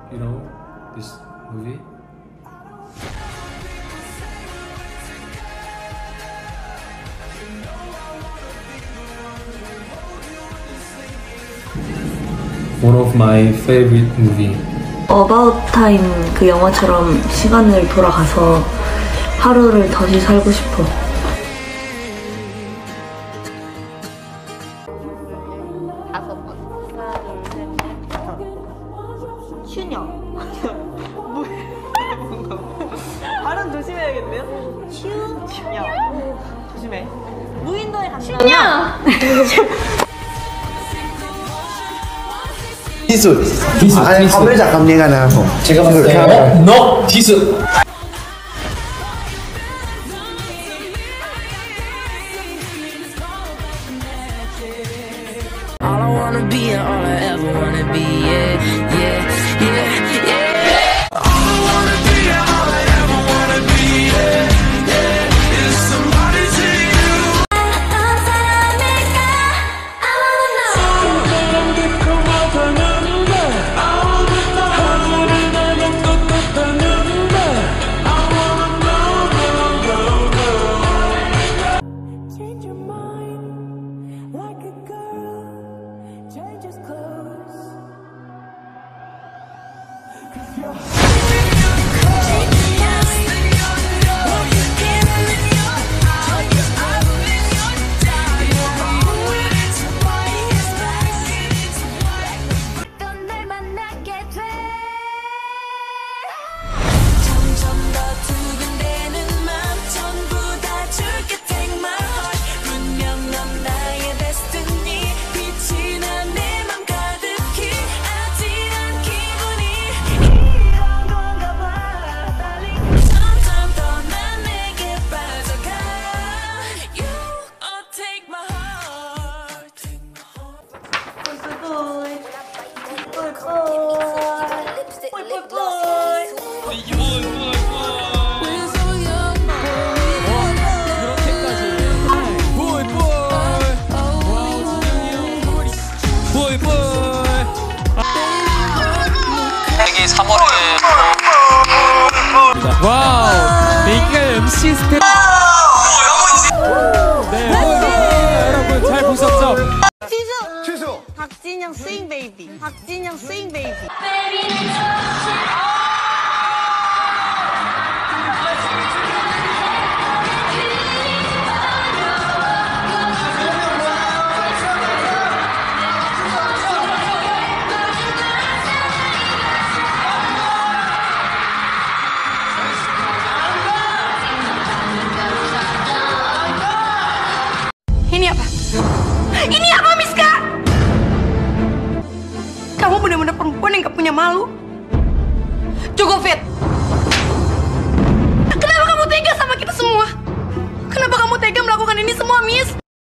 you know this movie? One of my favorite movie. About Time 그 영화처럼 시간을 돌아가서 하루를 다시 살고 싶어. 발음 조심해야겠네요. 슈냐. 조심해. 무인도에 간다. 슈냐. 티수. 아니, 화면에 잠깐만 하나. 제가 봤을 때 no 티수. All I wanna be and all I ever wanna be, yeah, yeah, yeah, yeah. All I wanna be and all I ever wanna be, yeah, yeah, is somebody to you. 어떤 사람일까? I wanna know. 깊고 못하는데 아무것도 하늘을 나는 것 같다는데 I wanna know, know, know. Change your mind like a girl. Change his clothes. 점점 더 두근대는 맘 전부 다 줄게 take my heart 분명 넌 나의 destiny 빛이 난 내 맘 가득히 아찔한 기분이 이런 건가 봐 darling 점점 더 난 내게 빠져가 You take my heart 되게 3월에 와우, 내기가 MC 스텝. 네, 여러분 잘 보셨죠? 취소. 박진영 스윙 베이비. 박진영 스윙 베이비. Ini apa? Ini apa, Miska? Kamu benar-benar perempuan yang gak punya malu. Cukup, Fit. Kenapa kamu tega sama kita semua? Kenapa kamu tega melakukan ini semua, Miss?